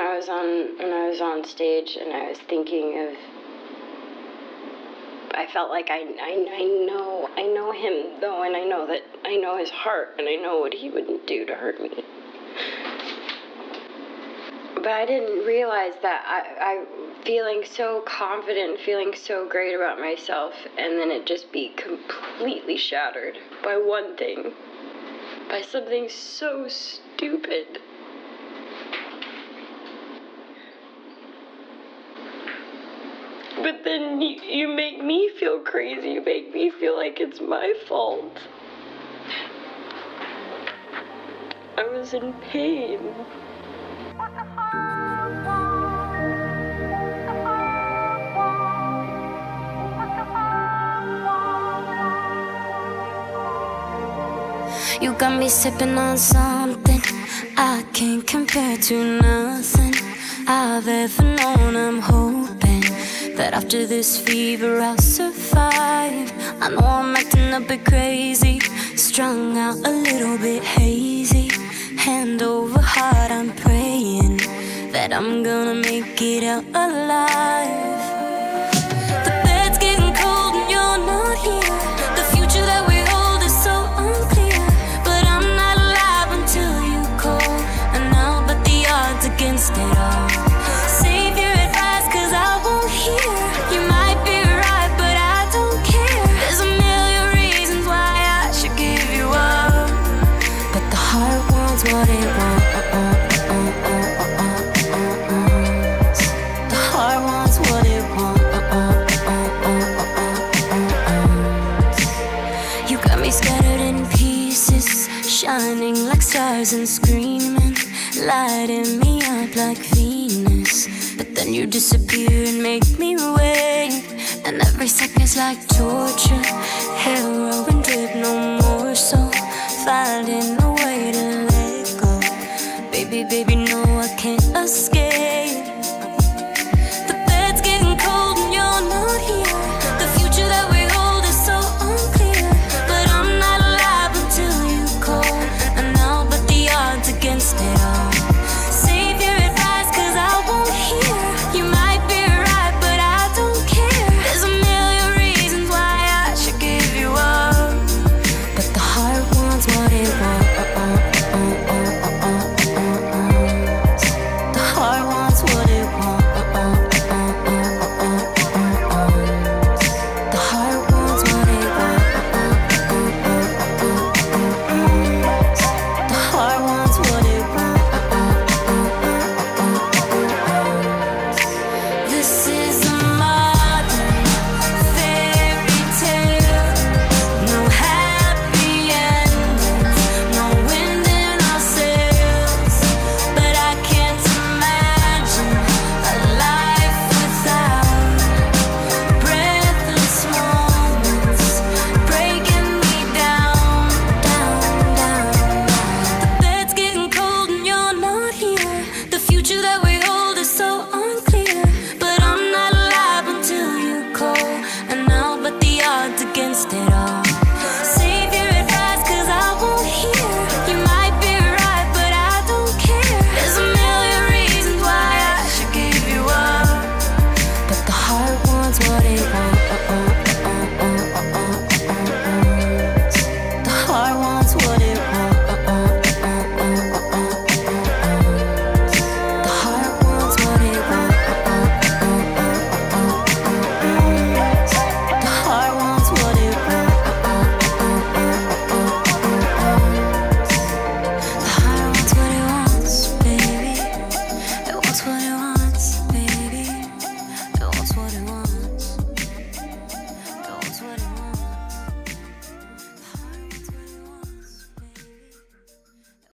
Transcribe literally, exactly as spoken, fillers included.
I was on when I was on stage and I was thinking of, I felt like I, I, I know I know him though, and I know that I know his heart, and I know what he wouldn't do to hurt me. But I didn't realize that I, I feeling so confident, feeling so great about myself, and then it just be completely shattered by one thing, by something so stupid. But then you, you make me feel crazy. You make me feel like it's my fault. I was in pain. You got me sipping on something I can't compare to nothing I've ever known. I'm hoping that after this fever I'll survive. I know I'm acting a bit crazy, strung out a little bit hazy. Hand over heart, I'm praying that I'm gonna make it out alive. The bed's getting cold and you're not here. The future that we hold is so unclear, but I'm not alive until you call, and I'll bet the odds against it all. Save your advice, cause I won't hear. You might be right, but I don't care. There's a million reasons why I should give you up, but the heart wants what it wants. The heart wants what it wants. You got me scattered in pieces, shining like stars and screaming, lighting me up like Venus. But then you disappear and make me wait, and every second's like torture. Heroin drip, no more, so finding a way to let go. Baby, baby, no, I can't escape.